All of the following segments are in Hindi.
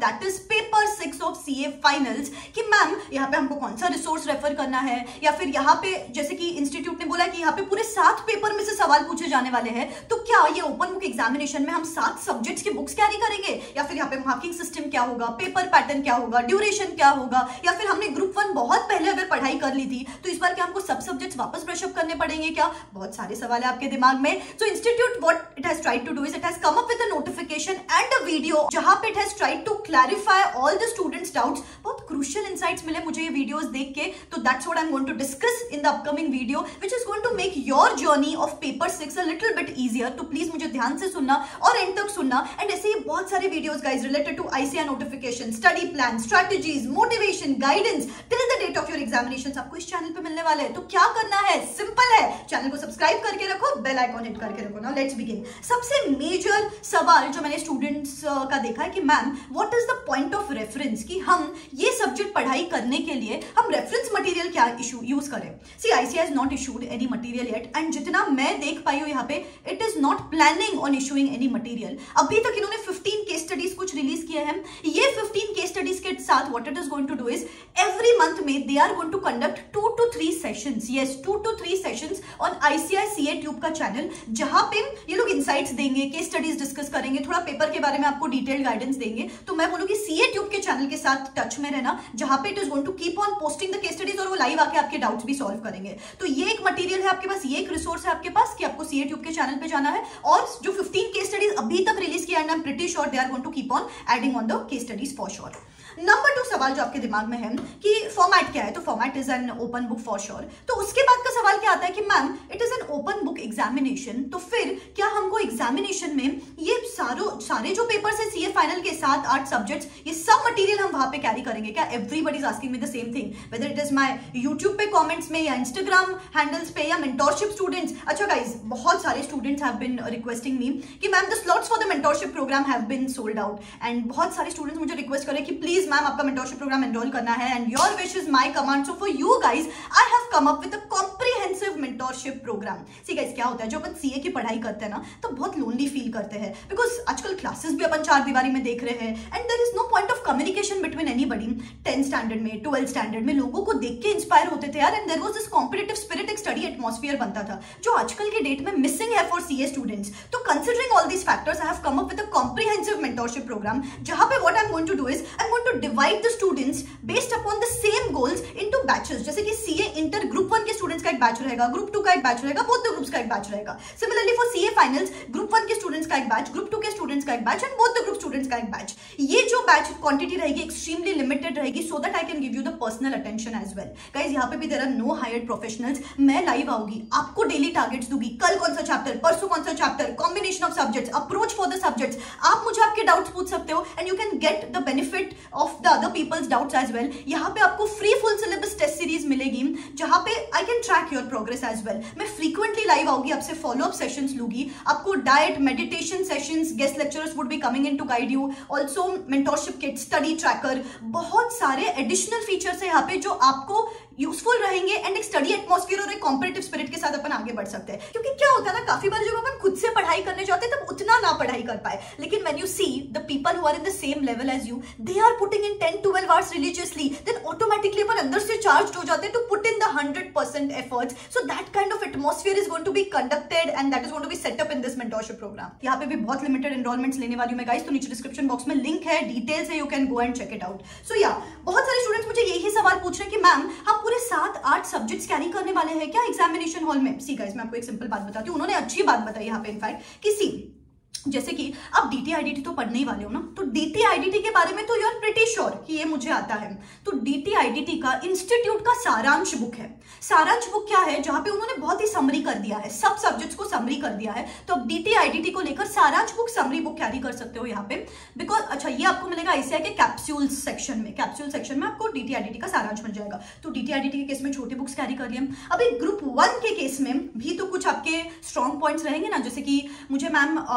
That is paper 6 of CA finals कि मैम यहाँ पे हमको कौन सा रिसोर्स रेफर करना है, या फिर यहाँ पे जैसे कि इंस्टीट्यूट ने बोला कि यहाँ पे पूरे 7 पेपर में से सवाल पूछे जाने वाले हैं, तो क्या ये ओपन बुक एग्जामिनेशन में हम 7 सब्जेक्ट्स की बुक्स कैरी करेंगे, या फिर यहाँ पे मार्किंग सिस्टम क्या होगा, पेपर पैटर्न क्या होगा, ड्यूरेशन क्या होगा, या फिर हमने ग्रुप 1 बहुत पहले अगर पढ़ाई कर ली थी तो इस बार क्या हमको सब सब्जेक्ट्स वापस ब्रश अप करने पड़ेंगे क्या? बहुत सारे सवाल है आपके दिमाग में। So institute what it has tried to do is it has come up with a notification and a video जहां पे it has tried to clarify all the students doubts. बहुत क्रूशियल इनसाइट्स मिले मुझे ये वीडियोस देख के, तो that's what I am going to discuss in the upcoming video which is going to make your journey of paper 6 a little bit easier. तो प्लीज मुझे ध्यान से सुनना और एंड तक सुनना। एंड ऐसे ही बहुत सारे videos guys related to ICR notification, study plan, strategies, motivation, guidance till the date of your examinations आपको इस चैनल पे मिलने वाले हैं। तो क्या करना है? सिंपल है, चैनल को सब्सक्राइब करके रखो, बेल आइकॉन हिट करके रखो। Now let's begin. सबसे मेजर सवाल जो मैंने स्टूडेंट्स का देखा है कि ma'am what is the point of reference, कि हम ये सब्जेक्ट पढ़ाई करने के लिए हम रेफरेंस मटेरियल क्या यूज करें। See ICR has not issued any material yet, and जितना मैं देख पाई हूं यहाँ पे it is not planning on issuing any material. अभी तक इन्होंने 15 केस स्टडीज कुछ रिलीज किए हैं। ये 15 केस स्टडीज के साथ what it is going to do is every month में they are going to conduct 2 to 3 sessions, yes 2 to 3 sessions on ICR CA tube का चैनल, जहां पे ये लोग इनसाइट्स देंगे, केस स्टडीज डिस्कस करेंगे, थोड़ा पेपर के बारे में आपको डिटेल्ड गाइडेंस देंगे। तो मैं बोलूंगी सीए ट्यूब के चैनल के साथ टच में रहना, जहां पे it is going to keep on posting the case studies और वो लाइव आके आपके डाउट्स भी सॉल्व करेंगे। तो ये एक मटेरियल है आपके पास, ये एक रिसोर्स है आपके पास कि आपको सीए ट्यूब के चैनल पे जाना है, और जो 15 केस स्टडीज अभी तक रिलीज किया and I am pretty sure they are going to keep on adding on the case studies for sure. Number 2 सवाल जो आपके दिमाग में है कि फॉर्मेट क्या है, तो format is an open book for sure. तो उसके बाद का सवाल क्या आता है कि ma'am it is an open book examination, तो फिर क्या हमको एग्जामिनेशन में ये सारे जो पेपर्स है सीए फाइनल के 7-8 सब्जेक्ट्स, ये सब मटेरियल हम वहां पे कैरी करेंगे क्या? Everybody is asking me the same thing, whether it is my YouTube पे कमेंट्स में या इंस्टाग्राम हैंडल्स पे या मेंटोरशिप स्टूडेंट्स। अच्छा गाइज, बहुत सारे students have been requesting me कि ma'am the slots for the mentorship program have been sold out, and बहुत सारे स्टूडेंट्स मुझे रिक्वेस्ट करें कि प्लीज मैम आपका मेंटोरशिप प्रोग्राम एनरोल करना है, and your wish is my command. So for you guys I have come up with a comprehensive mentorship program. See guys, क्या होता है जो अपन सीए की पढ़ाई करते हैं ना तो बहुत लोनली फील करते हैं, बिकॉज आजकल क्लासेस भी अपन 4 दीवारी में देख रहे हैं and there is no point of communication between anybody. 10th standard में, 12th स्टैंडर्ड में लोगों को देख के इंस्पायर होते थे यार, and there was this competitive spirit, एक स्टडी एटमॉस्फेयर बनता था जो आजकल के डेट में मिसिंग है फॉर सीए स्टूडेंट्स। तो considering all these factors I have come up with a comprehensive mentorship program, जहां पे what I am going to do is I am going to divide the students based upon the same goals into batches. जैसे कि सीए इंटर ग्रुप 1 के स्टूडेंट्स का एक बैच रहेगा, ग्रुप 2 का एक बैच रहेगा, बोथ द ग्रुप्स का एक बैच रहेगा। Similarly for CA finals group 1 के स्टूडेंट्स का एक बैच, ग्रुप 2 के स्टूडेंट्स का एक batch, and both the group students का एक बैच। ये जो बैच क्वांटिटी रहेगी एक्सट्रीमली लिमिटेड रहेगी, so that I can give you the personal attention as well. Guys, यहाँ पे भी there are no hired professionals. मैं लाइव आऊंगी, आपको डेली टारगेट्स दूंगी, कल कौन सा चैप्टर, परसों कौन सा chapter, combination of subjects, approach for the subjects. आप मुझे आपके डाउट्स पूछ सकते हो and you can get the benefit of the other people's doubts as well. यहाँ पे आपको free full syllabus test series मिलेगी, जहां पे I can track your progress as well. मैं फ्रीक्वेंटली लाइव आऊंगी, आपसे फॉलो अप सेशंस लूंगी, आपको diet, meditation sessions, guest lecturers would be coming in to guide you, also mentorship kit, study tracker, बहुत सारे एडिशनल फीचर्स है यहाँ पे जो आपको यूजफुल रहेंगे एंड एक स्टडी एटमॉस्फेयर और एक कॉम्पिटिटिव स्पिरिट के साथ अपन आगे बढ़ सकते हैं। क्योंकि क्या होता है ना, काफी बार जब अपन खुद से पढ़ाई करने जाते हैं तब उतना ना पढ़ाई कर पाए, लेकिन when you see the people who are in the same level as you, they are putting in 10-12 hours religiously, then automatically अपन अंदर से चार्ज हो जाते हैं to put in the 100% efforts. So that kind of atmosphere is going to be conducted and that is going to be set up in this mentorship programme. यहाँ पे भी बहुत लिमिटेड एनरोलमेंट्स लेने वाली हूं मैं गाइस, तो नीचे डिस्क्रिप्शन बॉक्स में लिंक है, डिटेल्स है, you can go and check it out. So yeah बहुत सारे स्टूडेंट्स मुझे यही सवाल पूछ रहे हैं कि मैम हम पूरे 7-8 सब्जेक्ट्स कैरी करने वाले हैं क्या एग्जामिनेशन हॉल में? सी गाइस, मैं आपको एक सिंपल बात बताती हूँ, उन्होंने अच्छी बात बताई यहाँ पे इनफैक्ट कि सी जैसे कि आप DT-IDT तो पढ़ने ही वाले हो ना, तो DT-IDT के बारे में तो यू आर प्रीटी श्योर कि ये मुझे आता है। तो DT-IDT का इंस्टीट्यूट का सारांश बुक है। सारांश बुक क्या है, जहां पे उन्होंने बहुत ही समरी कर दिया है, सब सब्जेक्ट्स को समरी कर दिया है। तो अब DT-IDT को लेकर सारांश बुक, समरी बुक कैरी कर सकते हो यहाँ पे, बिकॉज अच्छा ये आपको मिलेगा आईसीआई के कैप्सूल्स सेक्शन में। कैप्सूल सेक्शन में आपको DT-IDT का सारांश मिल जाएगा। तो DT-IDT के केस में छोटे बुक्स कैरी कर लिए। अभी ग्रुप 1 के केस में भी तो कुछ आपके स्ट्रॉन्ग पॉइंट्स रहेंगे ना, जैसे कि मुझे मैम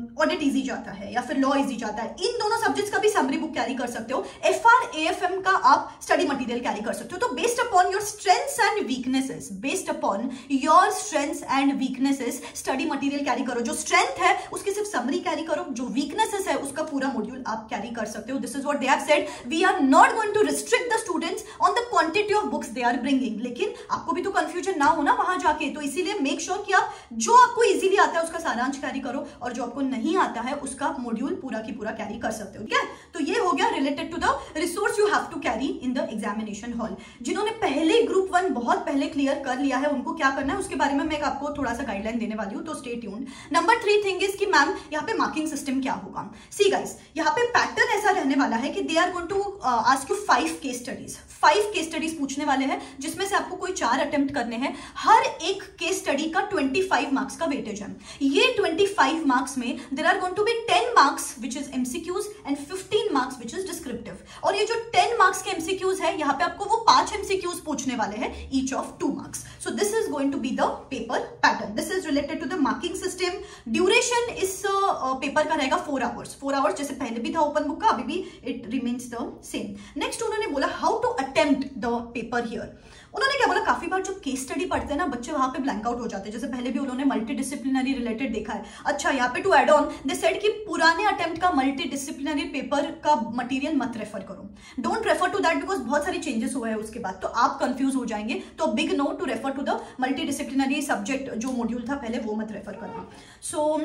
ऑडिट इजी जाता है या फिर लॉ इजी जाता है, इन दोनों सब्जेक्ट्स का भी समरी बुक कैरी कर सकते हो। FR AFM का आप स्टडी मटेरियल कैरी कर सकते हो। तो based upon your strengths and weaknesses, based upon your strengths and weaknesses study material carry करो। जो स्ट्रेंथ है उसकी सिर्फ समरी कैरी करो, जो वीकनेसेस है उसका पूरा मॉड्यूल आप कैरी कर सकते हो। This is what they have said, we are not going to restrict the students on the quantity of books they are bringing. लेकिन आपको भी तो कंफ्यूजन ना हो ना वहां जाके, तो इसीलिए मेक श्योर कि आप जो आपको इजीली आता है उसका सारांश कैरी करो और जो आपको नहीं आता है उसका मॉड्यूल पूरा की पूरा कैरी कर सकते हो। ठीक है, तो ये हो गया related to the resource you have to carry in the examination hall. जिन्होंने पहले ग्रुप 1 बहुत पहले क्लियर कर लिया है उनको क्या करना है उसके बारे में मैं आपको थोड़ा सा गाइडलाइन देने वाली हूं, तो stay tuned. Number 3 thing is कि मैम यहाँ पे मार्किंग सिस्टम क्या होगा। सी गाइस, यहाँ पे पैटर्न ऐसा रहने वाला है कि they are going to ask you 5 case studies. 5 case studies पूछने वाले हैं जिसमें से आपको कोई 4 अटेम्प्ट करने हैं। हर एक केस स्टडी का 25 मार्क्स का वेटेज है। ये 25 मार्क्स में there are going to be 10 marks which is MCQs and 15 marks which is descriptive. और ये जो 10 मार्क्स के एमसीक्यूज है यहाँ पे आपको वो 5 एमसीक्यूज पूछने वाले हैं, each of 2 marks. So this is going to be the paper pattern. This is related to the marking system. Duration इस पेपर का रहेगा 4 आवर्स। 4 आवर्स जैसे पहले भी था ओपन बुक का, अभी भी it remains the same. Next उन्होंने बोला how to attempt the paper here. उन्होंने क्या बोला, काफी बार जब केस स्टडी पढ़ते हैं ना बच्चे वहां पे ब्लैंक आउट हो जाते हैं। जैसे पहले भी उन्होंने मल्टी डिसिप्लिनरी रिलेटेड देखा है। अच्छा, यहाँ पे to add on they said कि पुराने अटेम्प्ट का मल्टी डिसिप्लिनरी पेपर का मटेरियल मत रेफर करो, don't refer to that because बहुत सारी चेंजेस हुए हैं उसके बाद, तो आप कंफ्यूज हो जाएंगे। तो big no to refer to the multi disciplinary subject जो मॉड्यूल था पहले, वो मत रेफर करना। सो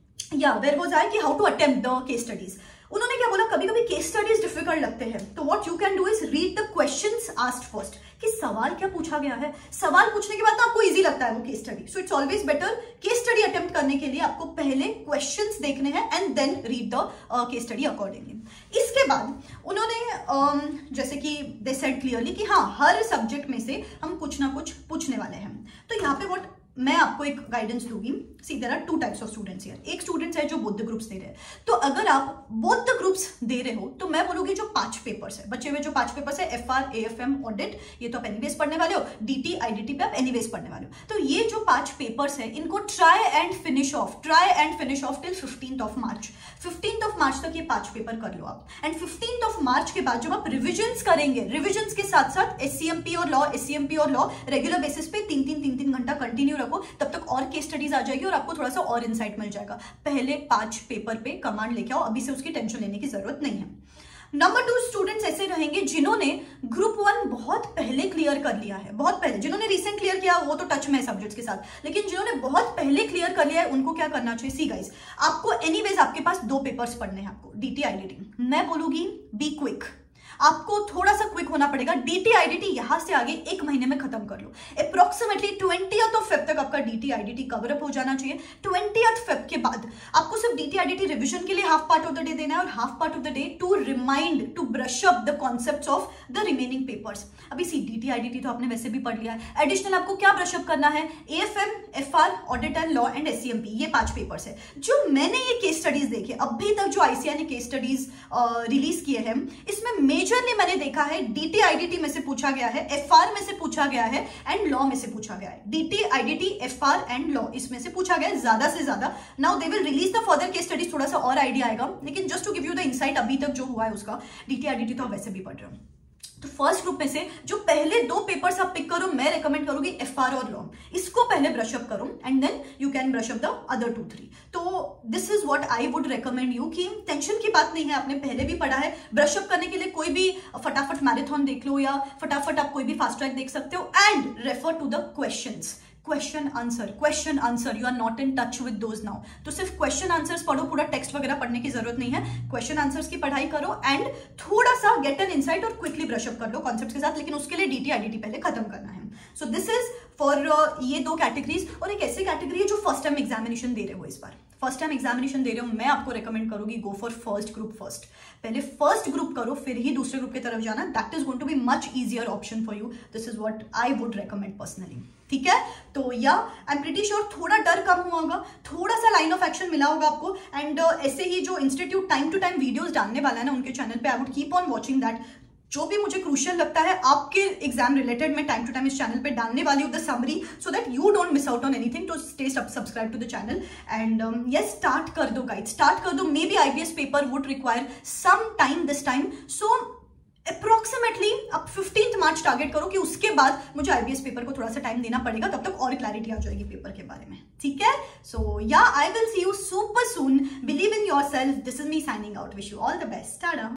या वेयर वाज आई कि how to attempt the case studies. उन्होंने क्या बोला, कभी कभी केस स्टडीज डिफिकल्ट लगते हैं तो what you can do is read the questions asked first, कि सवाल क्या पूछा गया है। सवाल पूछने के बाद ना आपको इजी लगता है वो case study. So it's always better case study attempt करने के लिए आपको पहले क्वेश्चंस देखने हैं and then read the case study accordingly. इसके बाद उन्होंने जैसे कि दे सेड क्लियरली कि हाँ हर सब्जेक्ट में से हम कुछ ना कुछ पूछने वाले हैं। तो यहाँ पे व्हाट मैं आपको एक गाइडेंस दूंगी। See there are 2 types of students here. एक स्टूडेंट्स है जो बोथ द ग्रुप्स दे रहे हैं, तो अगर आप बोथ द ग्रुप्स दे रहे हो तो मैं बोलूंगी जो 5 पेपर्स है बचे हुए, जो 5 पेपर्स है FR AFM ऑडिट, ये तो आप एनीवेज पढ़ने वाले हो। DT IDT पे आप एनीवेज पढ़ने वाले हो। तो ये जो 5 पेपर्स है इनको try and finish off till 15th of March. 15th of March तक ये 5 पेपर कर लो आप। एंड 15th ऑफ मार्च के बाद जब आप रिविजन्स करेंगे, रिविजन्स के साथ साथ SCMP और लॉ रेगुलर बेसिस पे 3-3 घंटा कंटिन्यू रखो, तब तक और केस स्टडीज आ जाएगी और आपको थोड़ा सा और इनसाइट मिल जाएगा। पहले 5 पेपर पे कमांड लेके आओ, अभी से उसकी टेंशन लेने की जरूरत नहीं है। नंबर 2 स्टूडेंट्स ऐसे रहेंगे जिन्होंने ग्रुप 1 बहुत पहले क्लियर कर लिया है, बहुत पहले। जिन्होंने रिसेंट क्लियर किया वो तो टच में है सब्जेक्ट्स के साथ, लेकिन जिन्होंने बहुत पहले क्लियर कर लिया है उनको क्या करना चाहिए। सी गाइस, आपको एनीवेज आपके पास 2 पेपर्स पढ़ने हैं आपको, DT IDT। मैं बोलूंगी बी क्विक, आपको थोड़ा सा क्विक होना पड़ेगा। DT IDT यहां से आगे 1 महीने में खत्म कर लो। अप्रोक्सीमेटली 20th ऑफ फेब तक आपका DT IDT कवर अप हो जाना चाहिए। 20th फेब के बाद आपको सिर्फ DT IDT रिविजन के लिए half part of the day देना है और half part of the day to remind, to brush up the concepts of the remaining papers. अभी सी DT IDT तो आपने वैसे भी पढ़ लिया है। एडिशनल आपको क्या ब्रश अप करना है, AFM, FR, audit and law and SCMP, ये 5 पेपर्स है। जो मैंने ये केस स्टडीज देखे अभी तक, जो ICAR ने केस स्टडीज रिलीज किए हैं, इसमें मेजरली मैंने देखा है DT IDT में से पूछा गया है, FR में से पूछा गया है एंड लॉ में से पूछा गया है। DT IDT FR and law इसमें से पूछा गया है ज्यादा से ज्यादा। Now they will release the further case studies, थोड़ा सा और आइडिया आएगा, लेकिन just to give you the insight अभी तक जो हुआ है उसका। DT IDT तो आप वैसे भी पढ़ रहे हो। तो फर्स्ट ग्रुप में से जो पहले 2 पेपर्स आप पिक करो, मैं रेकमेंड करूंगी FR और लॉ, इसको पहले ब्रश अप करो and then you can brush up the other 2-3। तो this is what I would recommend you, कि टेंशन की बात नहीं है, आपने पहले भी पढ़ा है। ब्रश अप करने के लिए कोई भी फटाफट मैराथन देख लो या फटाफट आप कोई भी फास्ट ट्रैक देख सकते हो and refer to the questions. Question answer, you are not in touch with those now. तो सिर्फ क्वेश्चन आंसर्स पढ़ो, पूरा टेक्स्ट वगैरह पढ़ने की जरूरत नहीं है। क्वेश्चन आंसर्स की पढ़ाई करो एंड थोड़ा सा गेट एन इनसाइट और क्विकली ब्रश अप कर लो कॉन्सेप्ट्स के साथ, लेकिन उसके लिए DT IDT पहले खत्म करना है। सो दिस इज फॉर ये 2 कैटेगरीज। और एक ऐसी कैटेगरी है जो फर्स्ट टाइम एग्जामिनेशन दे रहे हो, इस बार फर्स्ट टाइम एग्जामिनेशन दे रहे हो, मैं आपको रेकमेंड करूंगी go for first group first. पहले फर्स्ट ग्रुप करो फिर ही दूसरे ग्रुप की तरफ जाना, that is going to be much easier option for you. This is what I would recommend personally. ठीक है, तो या आई एम प्रीटी श्योर थोड़ा डर कम हुआ होगा, थोड़ा सा लाइन ऑफ एक्शन मिला होगा आपको। एंड ऐसे ही जो institute time to time videos डालने वाला है ना उनके चैनल पे, I would keep on watching that. जो भी मुझे क्रूशियल लगता है आपके एग्जाम रिलेटेड मैं टाइम टू टाइम इस चैनल पे डालने वाली हूँ the summary, so that you don't miss out on anything. To stay subscribe to the channel and yes start कर दो गाइड, स्टार्ट कर दो। Maybe IBS paper would require some time this time, so approximately अब 15 मार्च टारगेट करो कि उसके बाद मुझे IBS पेपर को थोड़ा सा टाइम देना पड़ेगा, तब तक और क्लैरिटी आ जाएगी पेपर के बारे में, ठीक है। So yeah I will see you super soon, believe in yourself, this is me signing out, wish you all the best, Tata.